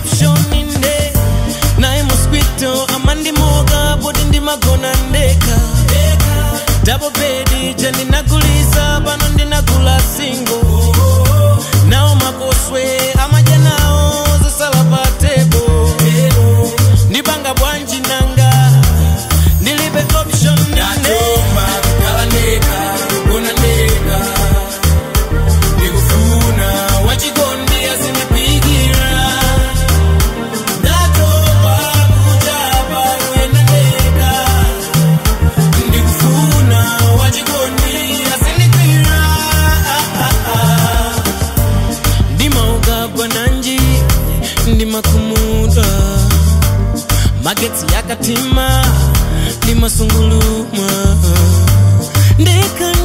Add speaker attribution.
Speaker 1: option inde nae mosquito amandi moga bodi ndi magona ndeka double bed jani naguliza bano ndi nagula single nao makoswe amajanao zasala patebo nibanga bwanji nanga nilibe option inde kala ndeka gona ndeka nikufuna wachikondi asinipigira ndatoba kujaba kwenda ndeka nikufuna wachikondi asinipigira ndimauga bwananji ndimakumuda magetsi yakatima ndimasungulumwa ndeka